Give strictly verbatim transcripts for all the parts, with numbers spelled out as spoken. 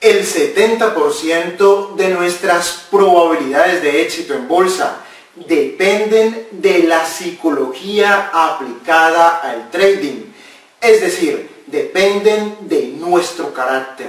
El setenta por ciento de nuestras probabilidades de éxito en bolsa dependen de la psicología aplicada al trading. Es decir, dependen de nuestro carácter,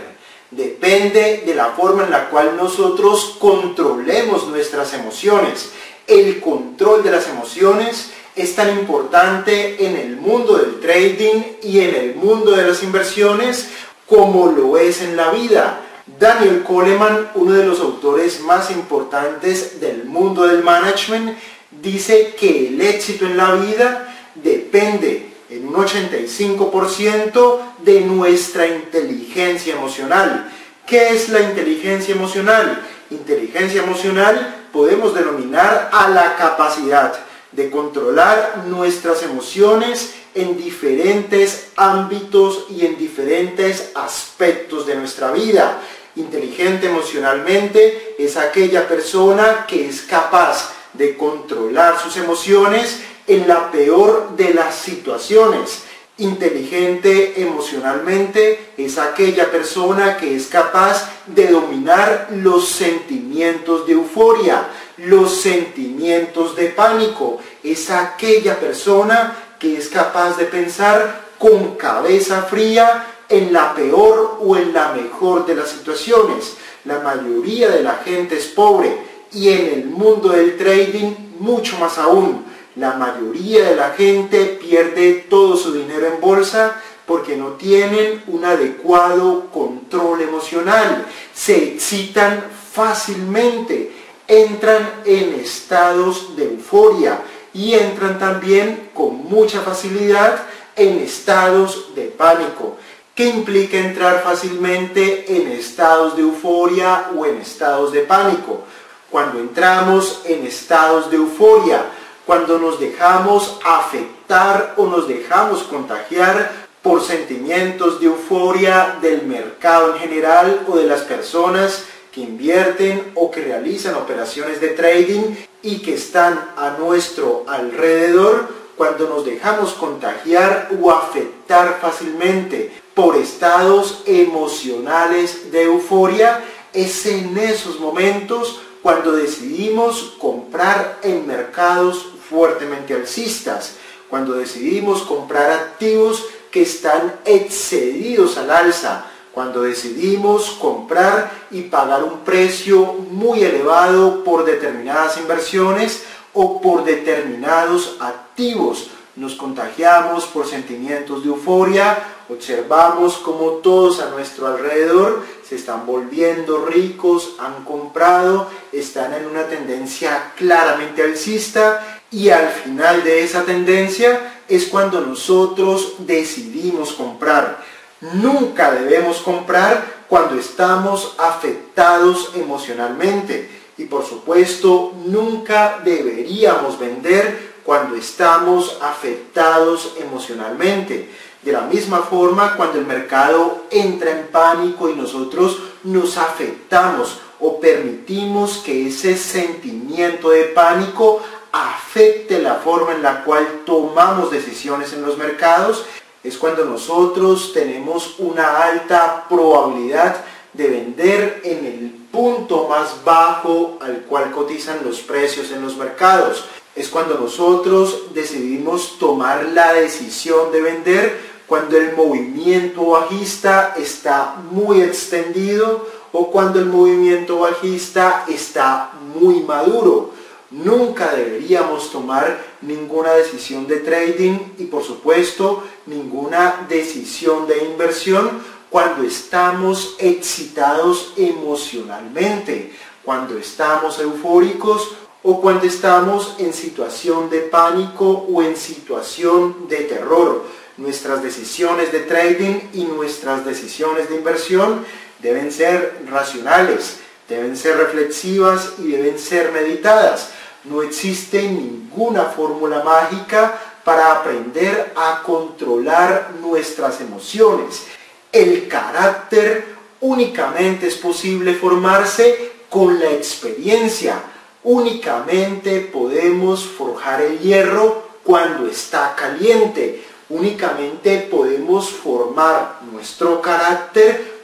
depende de la forma en la cual nosotros controlemos nuestras emociones. El control de las emociones es tan importante en el mundo del trading y en el mundo de las inversiones como lo es en la vida. Daniel Goleman, uno de los autores más importantes del mundo del management, dice que el éxito en la vida depende en un ochenta y cinco por ciento de nuestra inteligencia emocional. ¿Qué es la inteligencia emocional? Inteligencia emocional podemos denominar a la capacidad de controlar nuestras emociones en diferentes ámbitos y en diferentes aspectos de nuestra vida. Inteligente emocionalmente es aquella persona que es capaz de controlar sus emociones en la peor de las situaciones. Inteligente emocionalmente es aquella persona que es capaz de dominar los sentimientos de euforia, los sentimientos de pánico. Es aquella persona que es capaz de pensar con cabeza fría en la peor o en la mejor de las situaciones. La mayoría de la gente es pobre y en el mundo del trading mucho más aún. La mayoría de la gente pierde todo su dinero en bolsa porque no tienen un adecuado control emocional. Se excitan fácilmente, entran en estados de euforia y entran también con mucha facilidad en estados de pánico. ¿Qué implica entrar fácilmente en estados de euforia o en estados de pánico? Cuando entramos en estados de euforia, cuando nos dejamos afectar o nos dejamos contagiar por sentimientos de euforia del mercado en general o de las personas que invierten o que realizan operaciones de trading y que están a nuestro alrededor, cuando nos dejamos contagiar o afectar fácilmente por estados emocionales de euforia, es en esos momentos cuando decidimos comprar en mercados fuertemente alcistas, cuando decidimos comprar activos que están excedidos al alza, cuando decidimos comprar y pagar un precio muy elevado por determinadas inversiones o por determinados activos. Nos contagiamos por sentimientos de euforia, observamos cómo todos a nuestro alrededor se están volviendo ricos, han comprado, están en una tendencia claramente alcista y al final de esa tendencia es cuando nosotros decidimos comprar. Nunca debemos comprar cuando estamos afectados emocionalmente y por supuesto nunca deberíamos vender cuando estamos afectados emocionalmente. De la misma forma, cuando el mercado entra en pánico y nosotros nos afectamos o permitimos que ese sentimiento de pánico afecte la forma en la cual tomamos decisiones en los mercados, es cuando nosotros tenemos una alta probabilidad de vender en el punto más bajo al cual cotizan los precios en los mercados. Es cuando nosotros decidimos tomar la decisión de vender cuando el movimiento bajista está muy extendido o cuando el movimiento bajista está muy maduro. Nunca deberíamos tomar ninguna decisión de trading y por supuesto ninguna decisión de inversión cuando estamos excitados emocionalmente, cuando estamos eufóricos o cuando estamos en situación de pánico o en situación de terror. Nuestras decisiones de trading y nuestras decisiones de inversión deben ser racionales, deben ser reflexivas y deben ser meditadas. No existe ninguna fórmula mágica para aprender a controlar nuestras emociones. El carácter únicamente es posible formarse con la experiencia. Únicamente podemos forjar el hierro cuando está caliente. Únicamente podemos formar nuestro carácter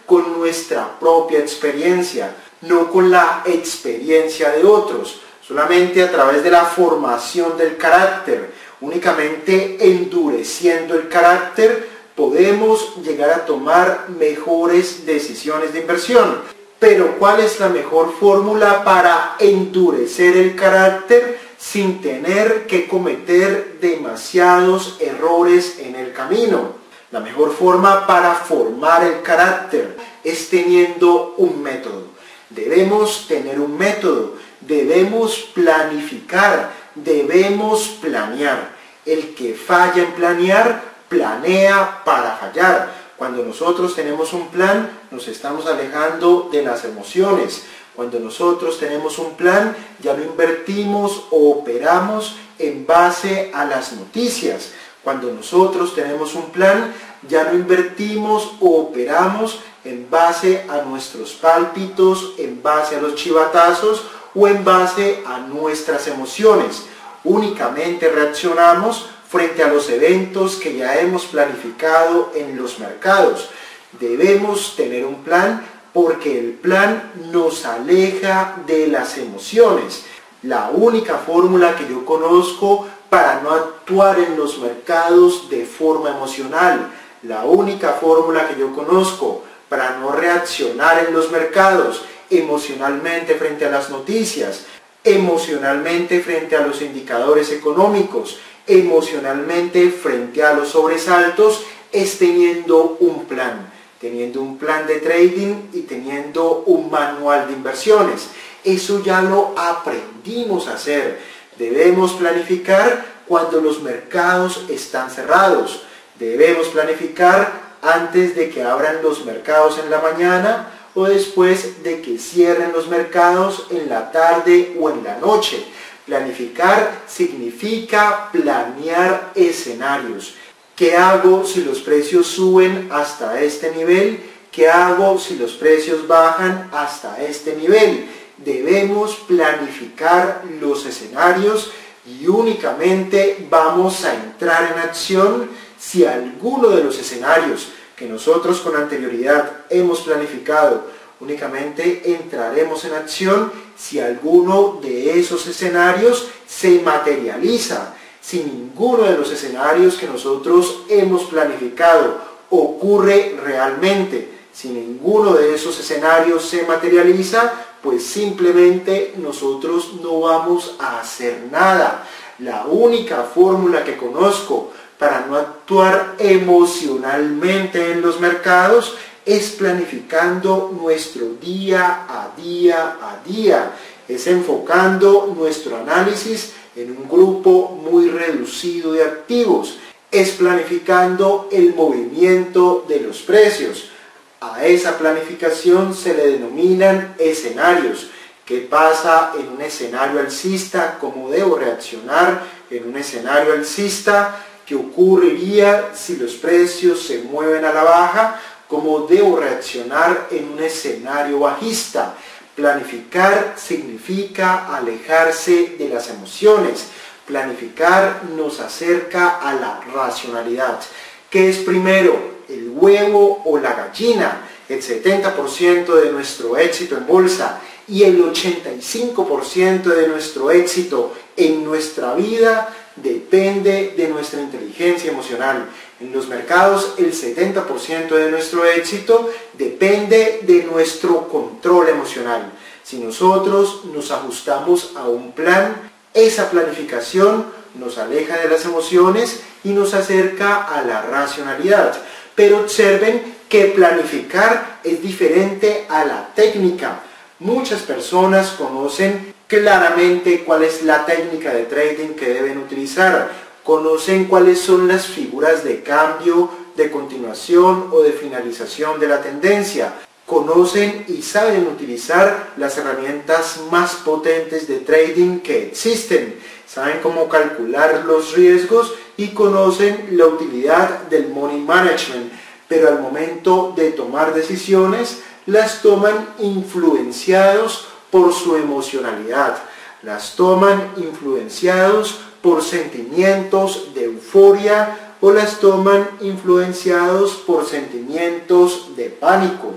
con nuestra propia experiencia, no con la experiencia de otros, solamente a través de la formación del carácter. Únicamente endureciendo el carácter podemos llegar a tomar mejores decisiones de inversión. Pero ¿cuál es la mejor fórmula para endurecer el carácter sin tener que cometer demasiados errores en el camino? La mejor forma para formar el carácter es teniendo un método. Debemos tener un método, debemos planificar, debemos planear. El que falla en planear, planea para fallar. Cuando nosotros tenemos un plan, nos estamos alejando de las emociones. Cuando nosotros tenemos un plan, ya no invertimos o operamos en base a las noticias. Cuando nosotros tenemos un plan, ya no invertimos o operamos en base a nuestros pálpitos, en base a los chivatazos o en base a nuestras emociones. Únicamente reaccionamos frente a los eventos que ya hemos planificado en los mercados. Debemos tener un plan porque el plan nos aleja de las emociones. La única fórmula que yo conozco para no actuar en los mercados de forma emocional, la única fórmula que yo conozco para no reaccionar en los mercados emocionalmente frente a las noticias, emocionalmente frente a los indicadores económicos, emocionalmente frente a los sobresaltos, es teniendo un plan, teniendo un plan de trading y teniendo un manual de inversiones. Eso ya lo aprendimos a hacer. Debemos planificar cuando los mercados están cerrados. Debemos planificar antes de que abran los mercados en la mañana o después de que cierren los mercados en la tarde o en la noche. Planificar significa planear escenarios. ¿Qué hago si los precios suben hasta este nivel? ¿Qué hago si los precios bajan hasta este nivel? Debemos planificar los escenarios y únicamente vamos a entrar en acción si alguno de los escenarios que nosotros con anterioridad hemos planificado, únicamente entraremos en acción si alguno de esos escenarios se materializa. Si ninguno de los escenarios que nosotros hemos planificado ocurre realmente, si ninguno de esos escenarios se materializa, pues simplemente nosotros no vamos a hacer nada. La única fórmula que conozco para no actuar emocionalmente en los mercados es planificando nuestro día a día a día, es enfocando nuestro análisis en un grupo muy reducido de activos, es planificando el movimiento de los precios. A esa planificación se le denominan escenarios. ¿Qué pasa en un escenario alcista? ¿Cómo debo reaccionar en un escenario alcista? ¿Qué ocurriría si los precios se mueven a la baja? ¿Cómo debo reaccionar en un escenario bajista? Planificar significa alejarse de las emociones. Planificar nos acerca a la racionalidad. ¿Qué es primero, el huevo o la gallina? El setenta por ciento de nuestro éxito en bolsa y el ochenta y cinco por ciento de nuestro éxito en nuestra vida depende de nuestra inteligencia emocional. En los mercados, el setenta por ciento de nuestro éxito depende de nuestro control emocional. Si nosotros nos ajustamos a un plan, esa planificación nos aleja de las emociones y nos acerca a la racionalidad. Pero observen que planificar es diferente a la técnica. Muchas personas conocen claramente cuál es la técnica de trading que deben utilizar, conocen cuáles son las figuras de cambio, de continuación o de finalización de la tendencia, conocen y saben utilizar las herramientas más potentes de trading que existen, saben cómo calcular los riesgos y conocen la utilidad del money management, pero al momento de tomar decisiones las toman influenciados por su emocionalidad, las toman influenciados por sentimientos de euforia o las toman influenciados por sentimientos de pánico.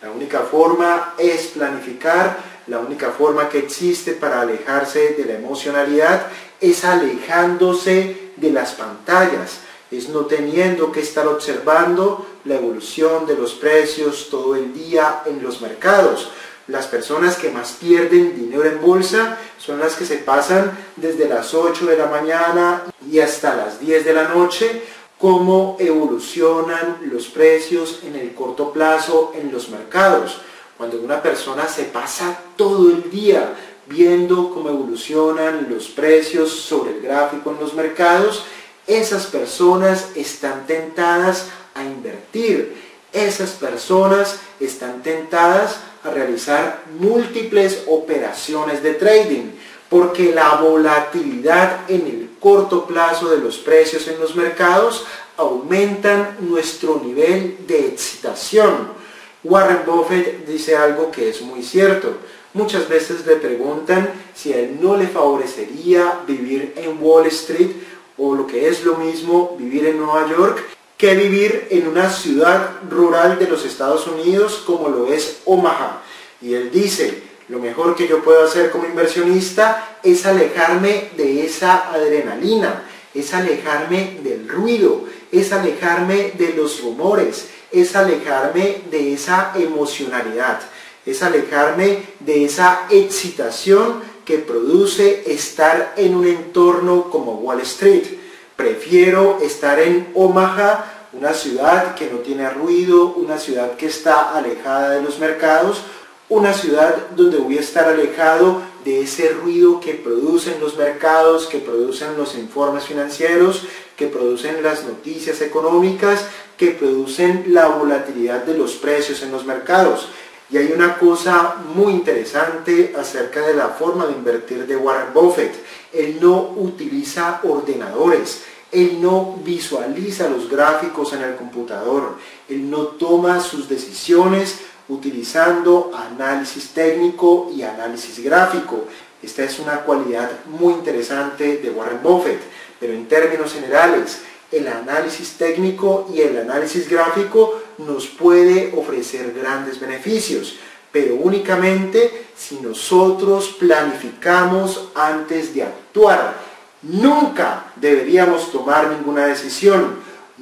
La única forma es planificar, la única forma que existe para alejarse de la emocionalidad es alejándose de las pantallas, es no teniendo que estar observando la evolución de los precios todo el día en los mercados. Las personas que más pierden dinero en bolsa son las que se pasan desde las ocho de la mañana y hasta las diez de la noche, cómo evolucionan los precios en el corto plazo en los mercados. Cuando una persona se pasa todo el día viendo cómo evolucionan los precios sobre el gráfico en los mercados, esas personas están tentadas a invertir, esas personas están tentadas a realizar múltiples operaciones de trading, porque la volatilidad en el corto plazo de los precios en los mercados aumentan nuestro nivel de excitación. Warren Buffett dice algo que es muy cierto. Muchas veces le preguntan si a él no le favorecería vivir en Wall Street o lo que es lo mismo vivir en Nueva York que vivir en una ciudad rural de los Estados Unidos como lo es Omaha. Y él dice, lo mejor que yo puedo hacer como inversionista es alejarme de esa adrenalina, es alejarme del ruido, es alejarme de los rumores, es alejarme de esa emocionalidad, es alejarme de esa excitación que produce estar en un entorno como Wall Street. Prefiero estar en Omaha, una ciudad que no tiene ruido, una ciudad que está alejada de los mercados, una ciudad donde voy a estar alejado de ese ruido que producen los mercados, que producen los informes financieros, que producen las noticias económicas, que producen la volatilidad de los precios en los mercados. Y hay una cosa muy interesante acerca de la forma de invertir de Warren Buffett. Él no utiliza ordenadores, él no visualiza los gráficos en el computador, él no toma sus decisiones utilizando análisis técnico y análisis gráfico. Esta es una cualidad muy interesante de Warren Buffett, pero en términos generales, el análisis técnico y el análisis gráfico nos puede ofrecer grandes beneficios, pero únicamente si nosotros planificamos antes de actuar. Nunca deberíamos tomar ninguna decisión,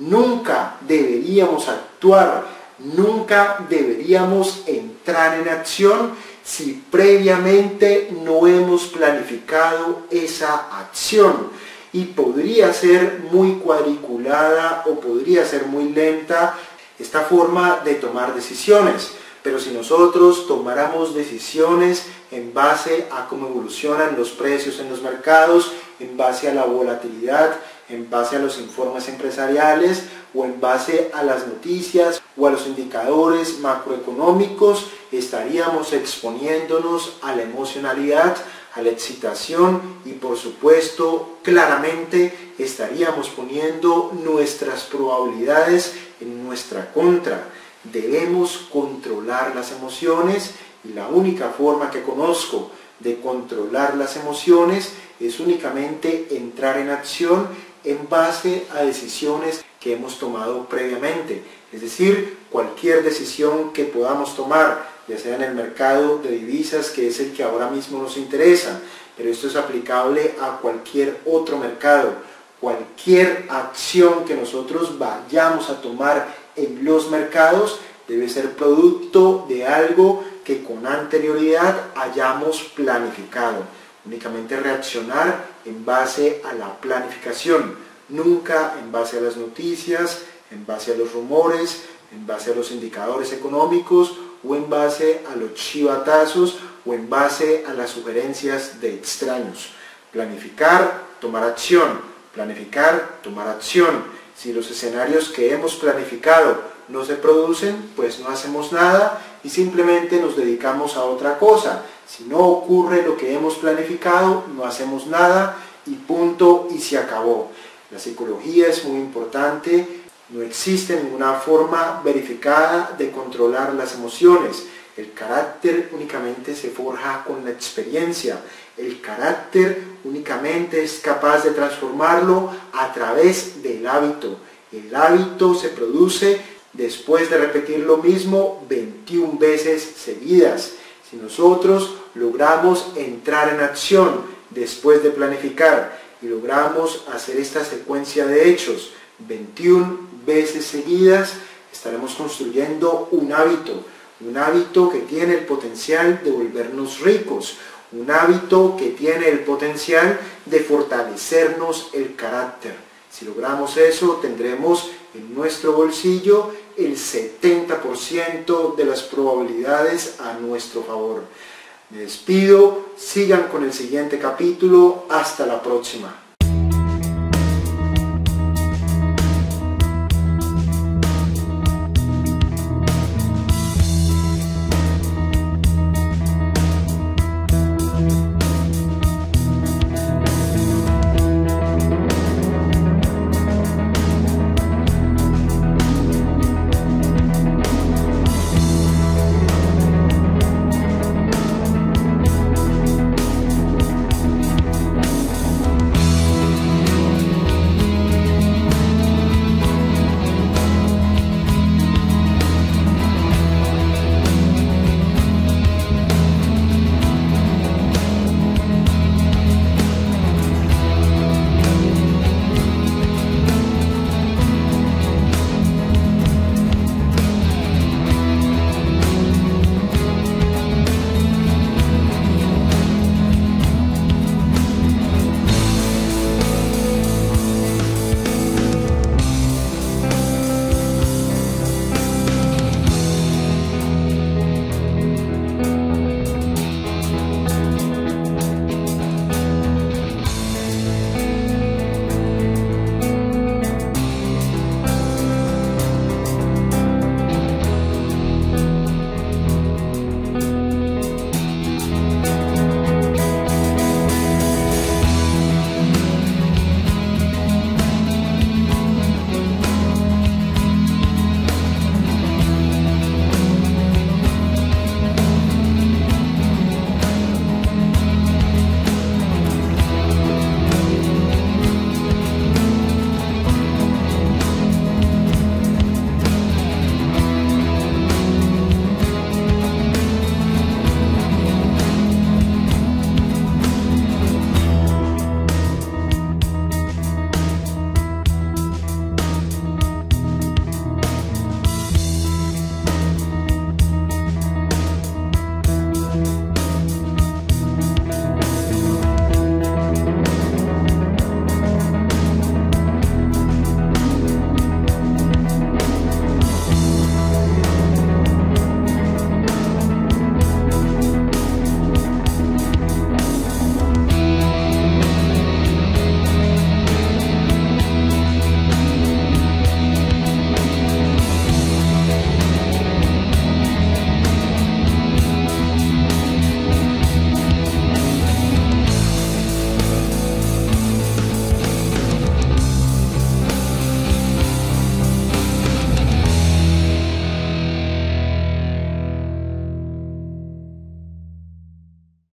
nunca deberíamos actuar, nunca deberíamos entrar en acción si previamente no hemos planificado esa acción. Y podría ser muy cuadriculada o podría ser muy lenta esta forma de tomar decisiones, pero si nosotros tomáramos decisiones en base a cómo evolucionan los precios en los mercados, en base a la volatilidad, en base a los informes empresariales o en base a las noticias o a los indicadores macroeconómicos, estaríamos exponiéndonos a la emocionalidad, a la excitación y por supuesto claramente estaríamos poniendo nuestras probabilidades en nuestra contra. Debemos controlar las emociones y la única forma que conozco de controlar las emociones es únicamente entrar en acción en base a decisiones que hemos tomado previamente, es decir, cualquier decisión que podamos tomar, ya sea en el mercado de divisas, que es el que ahora mismo nos interesa, pero esto es aplicable a cualquier otro mercado. Cualquier acción que nosotros vayamos a tomar en los mercados debe ser producto de algo que con anterioridad hayamos planificado. Únicamente reaccionar en base a la planificación, nunca en base a las noticias, en base a los rumores, en base a los indicadores económicos o en base a los chivatazos o en base a las sugerencias de extraños. Planificar, tomar acción. Planificar, tomar acción. Si los escenarios que hemos planificado no se producen, pues no hacemos nada y simplemente nos dedicamos a otra cosa. Si no ocurre lo que hemos planificado, no hacemos nada y punto y se acabó. La psicología es muy importante. No existe ninguna forma verificada de controlar las emociones. El carácter únicamente se forja con la experiencia. El carácter únicamente es capaz de transformarlo a través del hábito. El hábito se produce después de repetir lo mismo veintiuna veces seguidas. Si nosotros logramos entrar en acción después de planificar y logramos hacer esta secuencia de hechos veintiuna veces seguidas, estaremos construyendo un hábito, un hábito que tiene el potencial de volvernos ricos, un hábito que tiene el potencial de fortalecernos el carácter. Si logramos eso, tendremos en nuestro bolsillo el setenta por ciento de las probabilidades a nuestro favor. Me despido, sigan con el siguiente capítulo, hasta la próxima.